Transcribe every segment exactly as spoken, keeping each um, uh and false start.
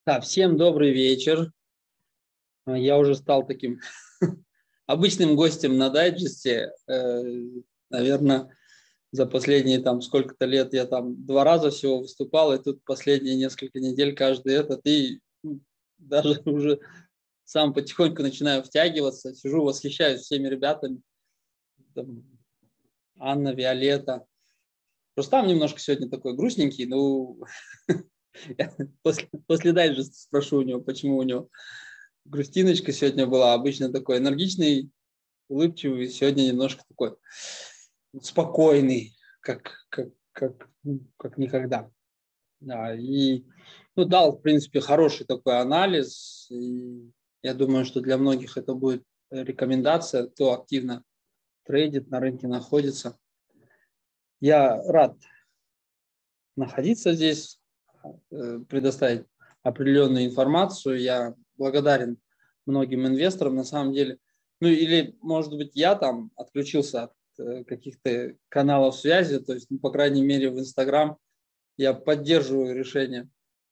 Да, всем добрый вечер. Я уже стал таким обычным гостем на дайджесте. Наверное, за последние там сколько-то лет я там два раза всего выступал, и тут последние несколько недель каждый этот, и даже уже сам потихоньку начинаю втягиваться, сижу, восхищаюсь всеми ребятами. Там Анна, Виолетта. Рустам немножко сегодня такой грустненький, ну, после, после дайджеста спрошу у него, почему у него грустиночка сегодня была. Обычно такой энергичный, улыбчивый, сегодня немножко такой спокойный, как, как, как, как никогда. Да, и ну, дал, в принципе, хороший такой анализ. И я думаю, что для многих это будет рекомендация, кто активно трейдит, на рынке находится. Я рад находиться здесь, предоставить определенную информацию. Я благодарен многим инвесторам, на самом деле. Ну или, может быть, я там отключился от каких-то каналов связи, то есть, ну, по крайней мере, в Инстаграм я поддерживаю решение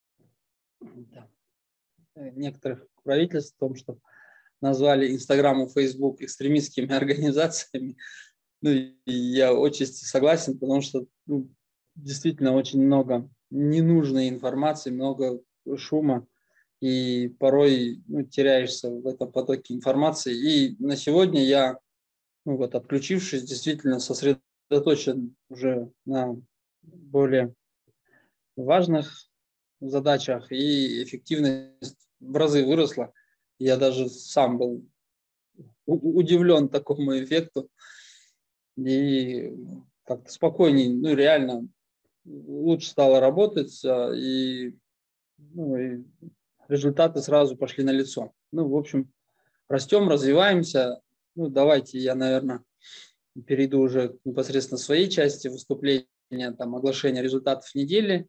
некоторых правительств о том, что назвали Инстаграм и Фейсбук экстремистскими организациями. Ну, и я отчасти согласен, потому что ну, действительно очень много ненужной информации, много шума, и порой ну, теряешься в этом потоке информации. И на сегодня я, ну, вот, отключившись, действительно сосредоточен уже на более важных задачах, и эффективность в разы выросла. Я даже сам был удивлен такому эффекту. И как-то спокойней, ну реально лучше стало работать, и, ну, и результаты сразу пошли на лицо. Ну, в общем, растем, развиваемся. Ну, давайте я, наверное, перейду уже к непосредственно своей части выступления, там, оглашения результатов недели.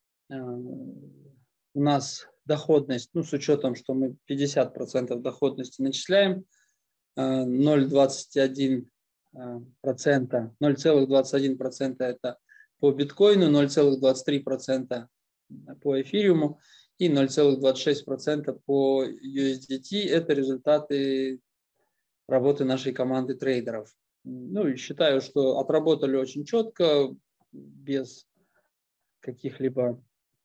У нас доходность, ну, с учетом, что мы пятьдесят процентов доходности начисляем, ноль целых двадцать один процента, ноль целых двадцать один процента это по биткоину, ноль целых двадцать три процента по эфириуму и ноль целых двадцать шесть процента по ю эс ди ти. Это результаты работы нашей команды трейдеров. Ну и считаю, что отработали очень четко, без каких-либо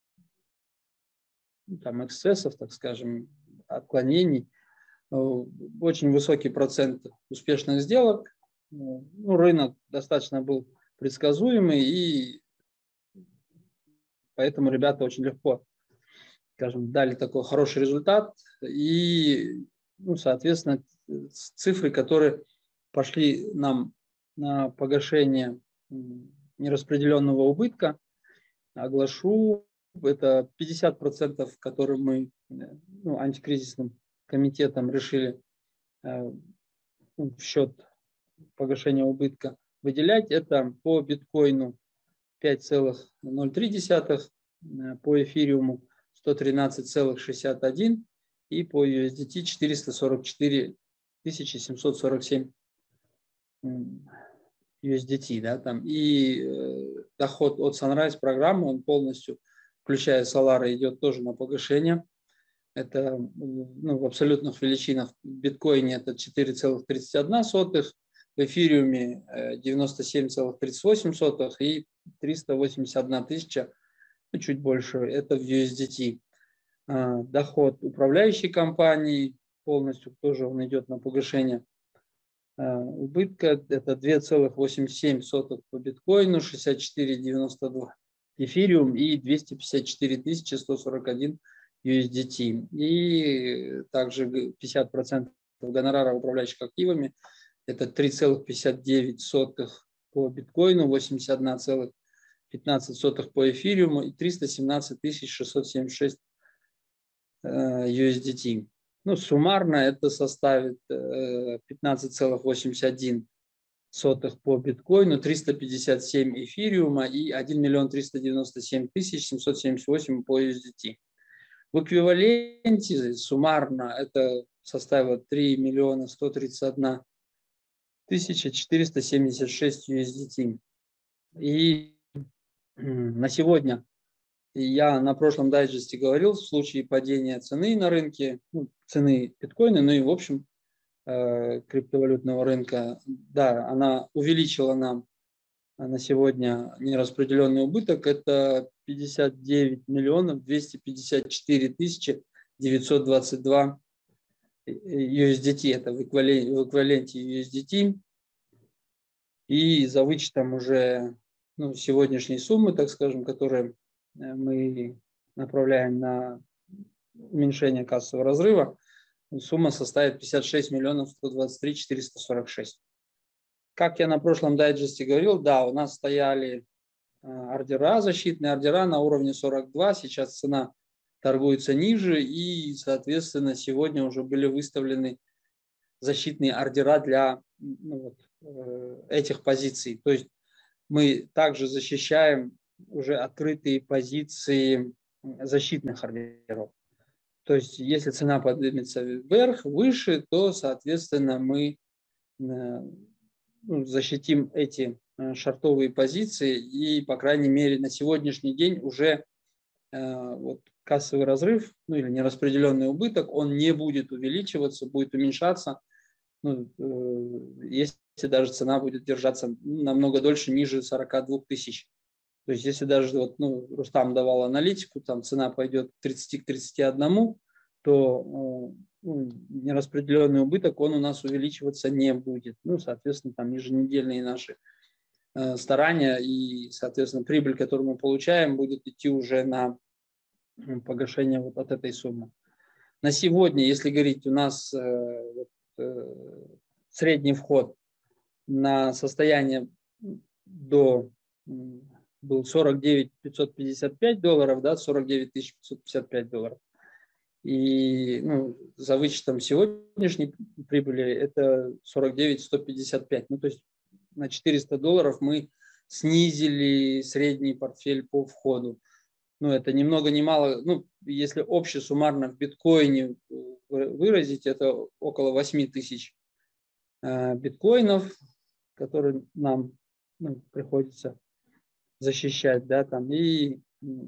там эксцессов, так скажем, отклонений. Очень высокий процент успешных сделок. Ну, рынок достаточно был предсказуемый, и поэтому ребята очень легко, скажем, дали такой хороший результат. И, ну, соответственно, цифры, которые пошли нам на погашение нераспределенного убытка, оглашу, это пятьдесят процентов, которые мы ну, антикризисным комитетом решили э, в счет погашения убытка выделять. Это по биткоину пять целых ноль три десятых, по эфириуму сто тринадцать целых шестьдесят один и по ю эс ди ти четыреста сорок четыре тысячи семьсот сорок семь ю эс ди ти. Да, там. И э, доход от Sunrise программы, он полностью, включая Solar, идет тоже на погашение. Это ну, в абсолютных величинах в биткоине это четыре целых тридцать одна сотых, в эфириуме девяносто семь целых тридцать восемь сотых и триста восемьдесят одна тысяча, ну, чуть больше, это в ю эс ди ти. Доход управляющей компании полностью тоже он идет на погашение убытка. Это два целых восемьдесят семь сотых по биткоину, шестьдесят четыре целых девяносто два эфириум и двести пятьдесят четыре тысячи сто сорок один ю эс ди ти. И также пятьдесят процентов гонорара управляющих активами. Это три целых пятьдесят девять сотых по биткоину, восемьдесят одна целых пятнадцать сотых по эфириуму и триста семнадцать тысяч шестьсот семьдесят шесть ю эс ди ти. Ну, суммарно это составит пятнадцать целых восемьдесят один сотых по биткоину, триста пятьдесят семь эфириума и один миллион триста девяносто семь тысяч семьсот семьдесят восемь по ю эс ди ти. В эквиваленте суммарно это составило три миллиона сто тридцать одна тысяча четыреста семьдесят шесть ю эс ди ти. И на сегодня И я на прошлом дайджесте говорил, в случае падения цены на рынке, ну, цены биткоина, ну и в общем э, криптовалютного рынка, да, она увеличила нам на сегодня нераспределенный убыток. Это пятьдесят девять миллионов двести пятьдесят четыре тысячи девятьсот двадцать два ю эс ди ти, это в эквиваленте, в эквиваленте ю эс ди ти. И за вычетом уже ну, сегодняшней суммы, так скажем, которые мы направляем на уменьшение кассового разрыва, сумма составит пятьдесят шесть миллионов сто двадцать три тысячи четыреста сорок шесть. Как я на прошлом дайджесте говорил, да, у нас стояли ордера, защитные ордера на уровне сорок два, сейчас цена торгуется ниже, и, соответственно, сегодня уже были выставлены защитные ордера для ну, вот, этих позиций. То есть мы также защищаем уже открытые позиции защитных ордеров. То есть если цена поднимется вверх, выше, то, соответственно, мы ну, защитим эти шортовые позиции, и, по крайней мере, на сегодняшний день уже э, вот, кассовый разрыв, ну или нераспределенный убыток, он не будет увеличиваться, будет уменьшаться, ну, э, если даже цена будет держаться намного дольше, ниже сорока двух тысяч. То есть если даже вот, ну, Рустам давал аналитику, там цена пойдет к тридцати к тридцати одному, то э, ну, нераспределенный убыток, он у нас увеличиваться не будет. Ну, соответственно, там еженедельные наши э, старания и, соответственно, прибыль, которую мы получаем, будет идти уже на э, погашение вот от этой суммы. На сегодня, если говорить, у нас э, э, средний вход на состояние до э, был сорок девять тысяч пятьсот пятьдесят пять долларов, да, сорок девять тысяч пятьсот пятьдесят пять долларов. И ну, за вычетом сегодняшней прибыли это сорок девять тысяч сто пятьдесят пять. Ну, то есть на четыреста долларов мы снизили средний портфель по входу. Ну, это ни много ни мало, ну, если общее суммарно в биткоине выразить, это около восемь тысяч э, биткоинов, которые нам ну, приходится защищать, да, там, и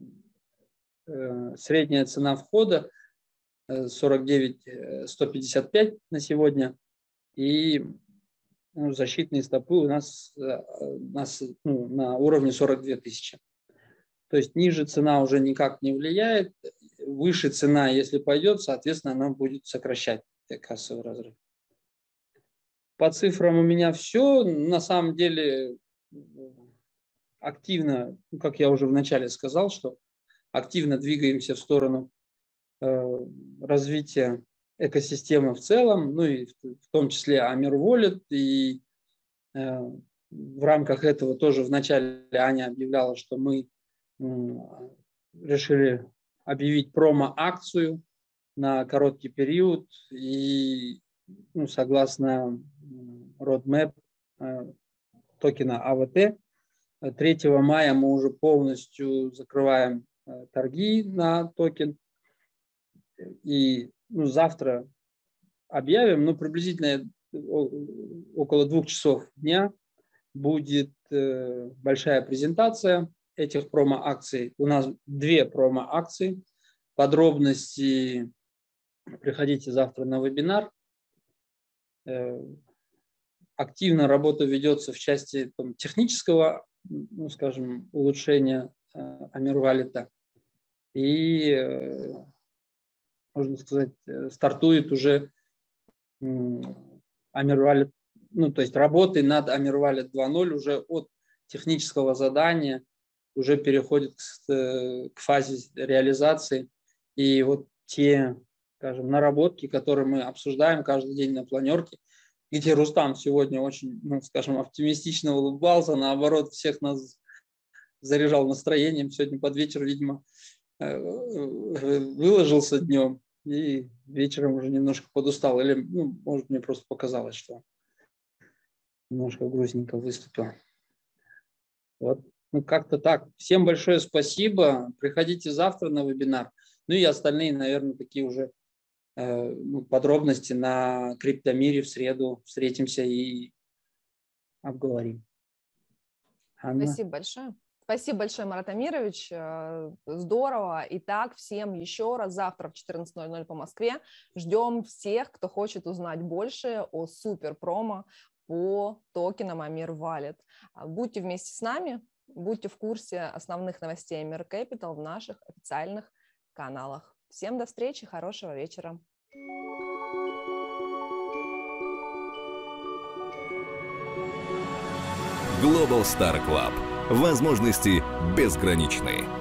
э, средняя цена входа сорок девять тысяч сто пятьдесят пять на сегодня, и ну, защитные стопы у нас, у нас ну, на уровне сорок две тысячи. То есть ниже цена уже никак не влияет, выше цена, если пойдет, соответственно, она будет сокращать кассовый разрыв. По цифрам у меня все. На самом деле активно, как я уже вначале сказал, что активно двигаемся в сторону э, развития экосистемы в целом, ну и в, в том числе Амир Wallet. И э, в рамках этого тоже вначале Аня объявляла, что мы э, решили объявить промо-акцию на короткий период. И ну, согласно roadmap э, токена а вэ тэ, третьего мая мы уже полностью закрываем э, торги на токен. И ну, завтра объявим, ну, приблизительно около двух часов дня будет э, большая презентация этих промо-акций. У нас две промо-акции. Подробности приходите завтра на вебинар. Э, активно работа ведется в части там, технического, ну, скажем, улучшения э, Амир Wallet. И, э, можно сказать, э, стартует уже э, Амир Wallet, ну, то есть работы над Амир Wallet два ноль уже от технического задания уже переходит к, к фазе реализации. И вот те, скажем, наработки, которые мы обсуждаем каждый день на планерке, где Рустам сегодня очень, ну, скажем, оптимистично улыбался, наоборот, всех нас заряжал настроением. Сегодня под вечер, видимо, выложился днем и вечером уже немножко подустал. Или, ну, может, мне просто показалось, что немножко грустненько выступил. Вот, ну, как-то так. Всем большое спасибо. Приходите завтра на вебинар. Ну и остальные, наверное, такие уже э, ну, подробности на Криптомире в среду встретимся и обговорим. Анна? Спасибо большое. Спасибо большое, Марат Амирович. Э, Здорово. Итак, всем еще раз завтра в четырнадцать ноль ноль по Москве ждем всех, кто хочет узнать больше о супер промо по токенам Амир Wallet. Будьте вместе с нами, будьте в курсе основных новостей Амир Capital в наших официальных каналах. Всем до встречи, хорошего вечера. Global Star Club. Возможности безграничны.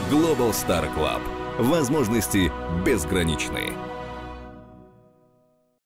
Global Star Club. Возможности безграничны.